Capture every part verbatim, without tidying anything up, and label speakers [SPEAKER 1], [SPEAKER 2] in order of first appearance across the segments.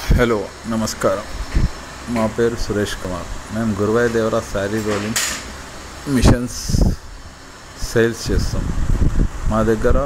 [SPEAKER 1] Hello నమస్కారం. మా పేరు సురేష్ కుమార్. మేము Guruvaya Devara sari rolling machines sales చేస్తాం. మా దగ్గర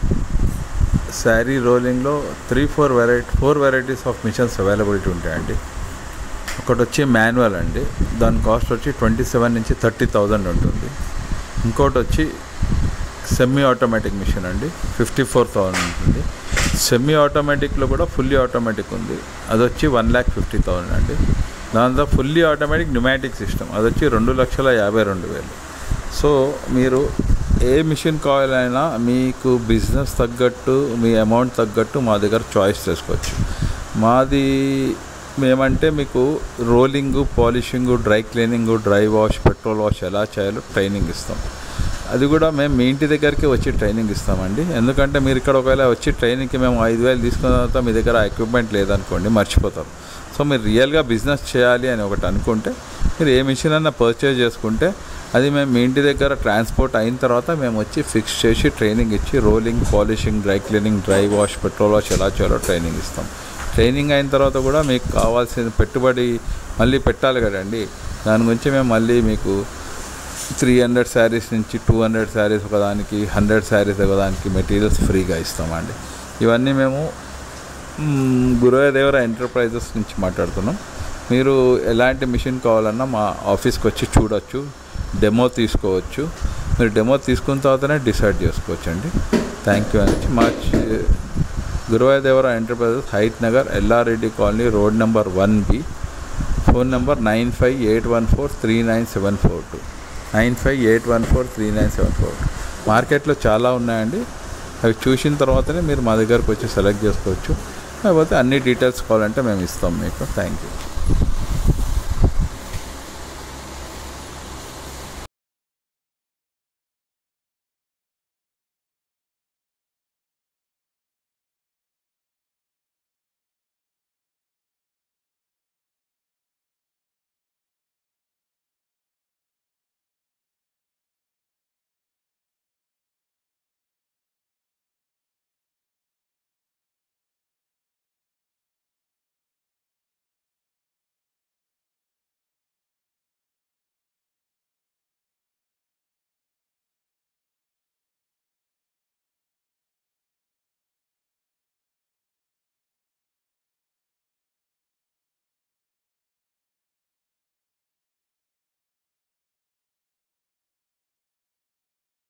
[SPEAKER 1] శారీ రోలింగ్లో three four variety four varieties of machines availability ఉంటాయండి. ఒకటి వచ్చి మాన్యువల్ అండి, దాని కాస్ట్ వచ్చి ట్వంటీ సెవెన్ నుంచి థర్టీ థౌజండ్ ఉంటుంది. ఇంకోటి వచ్చి సెమీ ఆటోమేటిక్ మిషన్ అండి, ఫిఫ్టీ ఫోర్ థౌజండ్ ఉంటుంది. సెమీ ఆటోమేటిక్లో కూడా ఫుల్లీ ఆటోమేటిక్ ఉంది, అది వచ్చి వన్ ల్యాక్ ఫిఫ్టీ థౌజండ్ అండి. దాంతో ఫుల్లీ ఆటోమేటిక్ న్యూమాటిక్ సిస్టమ్, అది వచ్చి రెండు లక్షల యాభై రెండు వేలు. సో మీరు ఏ మిషన్ కావాలైనా మీకు బిజినెస్ తగ్గట్టు మీ అమౌంట్ తగ్గట్టు మా దగ్గర చాయిస్ చేసుకోవచ్చు. మాది మేమంటే మీకు rolling, polishing, dry cleaning, dry wash, petrol wash ఎలా చేయాలో ట్రైనింగ్ ఇస్తాం. అది కూడా మేము మీ ఇంటి దగ్గరికి వచ్చి ట్రైనింగ్ ఇస్తామండి. ఎందుకంటే మీరు ఇక్కడ ఒకవేళ వచ్చి ట్రైనింగ్కి మేము ఐదు వేలు తీసుకున్న తర్వాత మీ దగ్గర ఎక్విప్మెంట్ లేదనుకోండి, మర్చిపోతారు. సో మీరు రియల్గా బిజినెస్ చేయాలి అని ఒకటి అనుకుంటే మీరు ఏ మిషన్ అన్నా పర్చేజ్ చేసుకుంటే అది మేము మీ ఇంటి దగ్గర ట్రాన్స్పోర్ట్ అయిన తర్వాత మేము వచ్చి ఫిక్స్ చేసి ట్రైనింగ్ ఇచ్చి rolling, polishing, dry cleaning, dry wash, petrol wash ఎలా చేయాలో ట్రైనింగ్ ఇస్తాం. ట్రైనింగ్ అయిన తర్వాత కూడా మీకు కావాల్సిన పెట్టుబడి మళ్ళీ పెట్టాలి కదండి, దాని గురించి మేము మళ్ళీ మీకు త్రీ హండ్రెడ్ శారీస్ నుంచి టూ హండ్రెడ్ శారీస్ ఒకదానికి, హండ్రెడ్ శారీస్ ఒకదానికి మెటీరియల్స్ ఫ్రీగా ఇస్తామండి. ఇవన్నీ మేము గురువాయ దేవరా ఎంటర్ప్రైజెస్ నుంచి మాట్లాడుతున్నాం. మీరు ఎలాంటి మిషన్ కావాలన్నా మా ఆఫీస్కి వచ్చి చూడొచ్చు, డెమో తీసుకోవచ్చు. మీరు డెమో తీసుకున్న తర్వాతనే డిసైడ్ చేసుకోవచ్చు అండి. థ్యాంక్ యూ అని. మా గురువాయ దేవరా ఎంటర్ప్రైజెస్, హైట్ నగర్, LR Reddy colony, road number one B. Phone number nine five eight one four three nine seven four two nine five eight one four three nine seven four two మార్కెట్లో చాలా ఉన్నాయండి. అవి చూసిన తర్వాతనే మీరు మా దగ్గరకు వచ్చి సెలెక్ట్ చేసుకోవచ్చు. లేకపోతే అన్ని డీటెయిల్స్ కావాలంటే మేము ఇస్తాం మీకు. Thank you.